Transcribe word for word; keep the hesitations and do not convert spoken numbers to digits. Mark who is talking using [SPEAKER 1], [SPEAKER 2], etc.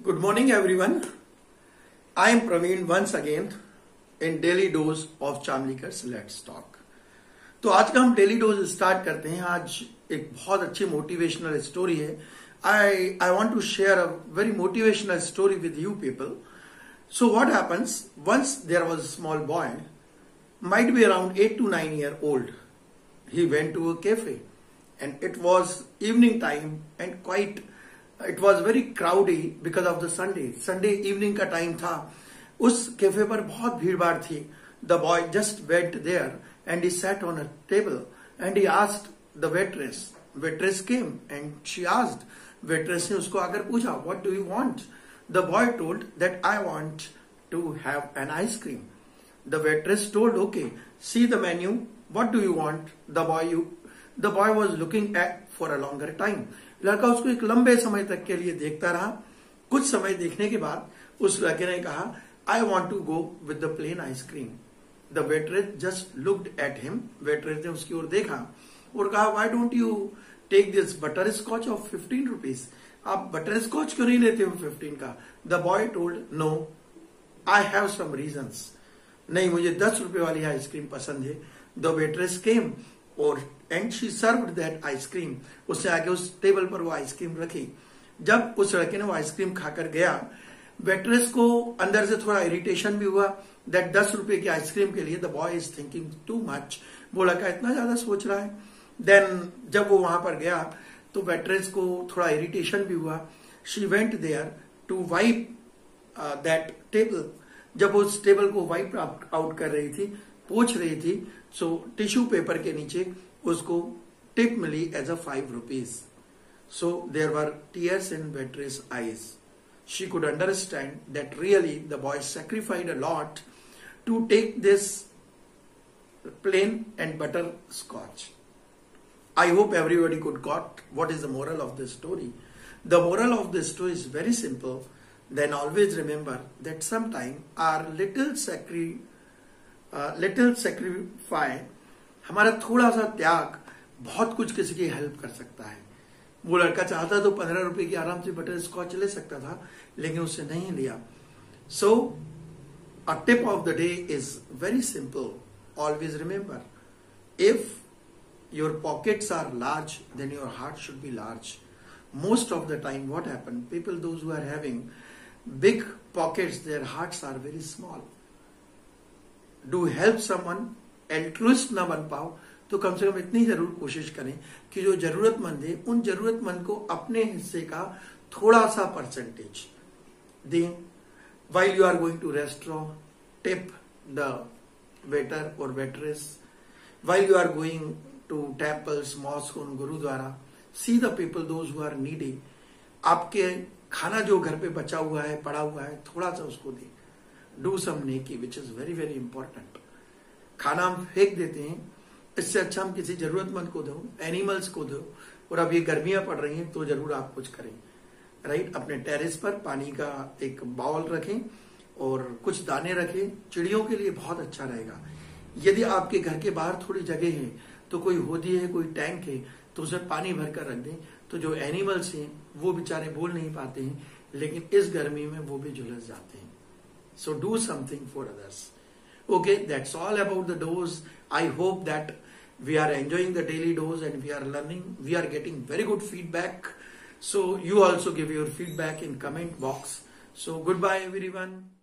[SPEAKER 1] Good morning everyone. I am Praveen once again in daily dose of Chamlikers Let's Talk. तो आज का हम daily dose start करते हैं. आज एक बहुत अच्छी मोटिवेशनल स्टोरी है. I I want to share a very motivational story with you people. So what happens once there was a small boy, might be around eight to nine year old. He went to a cafe and it was evening time and quite it was very crowdy because of the Sunday. Sunday evening का time था. उस cafe पर बहुत भीड़ भाड़ थी. The boy just went there and he sat on a table and he asked the waitress. Waitress came and she asked. Waitress ने उसको आकर पूछा, what do you want? The boy told that I want to have an ice cream. The waitress told, okay, see the menu. What do you want? The boy you the boy was looking at for a longer time. लड़का उसको एक लंबे समय तक के लिए देखता रहा. कुछ समय देखने के बाद उस लड़के ने कहा, I want to go with the plain ice cream. The waitress just looked at him. Waitress ने उसकी ओर देखा और कहा, why don't you take this butterscotch of fifteen rupees? आप butterscotch क्यों नहीं लेते हो fifteen का? The boy told, no, I have some reasons. नहीं, मुझे दस रुपए वाली आइसक्रीम पसंद है. द वेट्रेस केम और and she served that ice cream. उसने आके उस टेबल पर वो आइसक्रीम रखी. जब उस लड़के ने वो आइसक्रीम खाकर गया, वेट्रेस को अंदर से थोड़ा इरिटेशन भी हुआ दैट दस रुपए की आइसक्रीम के लिए the boy is thinking too much. वो लड़का इतना ज्यादा सोच रहा है. देन जब वो वहां पर गया तो वेट्रेस को थोड़ा इरिटेशन भी हुआ. She went there to wipe that table. जब उस टेबल को वाइप आउट कर रही थी, पोंछ रही थी, सो टिश्यू पेपर के नीचे उसको टिप मिली as a five rupees. So there were tears in waitress eyes. She could understand that really the boy sacrificed a lot to take this plain and butterscotch. I hope everybody could got what is the moral of this story. The moral of this story is very simple. Then always remember that sometime our little sacri, uh, little sacrifice, हमारा थोड़ा सा त्याग बहुत कुछ किसी की help कर सकता है. वो लड़का चाहता तो पंद्रह रुपए की आराम से बटर स्कॉच ले सकता था, लेकिन उससे नहीं लिया. So a tip of the day is very simple. Always remember, if your pockets are large then your heart should be large. Most of the time what happen, people those who are having big pockets, their hearts are very small. Do help someone, altruist ना बन पाओ तो कम से कम इतनी जरूर कोशिश करें कि जो जरूरतमंद है उन जरूरतमंद को अपने हिस्से का थोड़ा सा परसेंटेज दें. While you are going to restaurant, tip the waiter or waitress. While you are going to temples, mosque और gurdwara, see the people those who are needy. आपके खाना जो घर पे बचा हुआ है, पड़ा हुआ है, थोड़ा सा उसको दे. Do some नेकी which is very very important. खाना हम फेंक देते हैं, इससे अच्छा हम किसी जरूरतमंद को दो, एनिमल्स को दो. और अब ये गर्मियां पड़ रही हैं तो जरूर आप कुछ करें. राइट, अपने टेरेस पर पानी का एक बाउल रखें और कुछ दाने रखें. चिड़ियों के लिए बहुत अच्छा रहेगा. यदि आपके घर के बाहर थोड़ी जगह है तो कोई होदी है, कोई टैंक है, तो उसमें पानी भर कर रख दें. तो जो एनिमल्स हैं वो बेचारे बोल नहीं पाते हैं, लेकिन इस गर्मी में वो भी झुलस जाते हैं. So do something for others. Okay, that's all about the dose. I hope that we are enjoying the daily dose and we are learning. We are getting very good feedback. So you also give your feedback in comment box. So good bye everyone.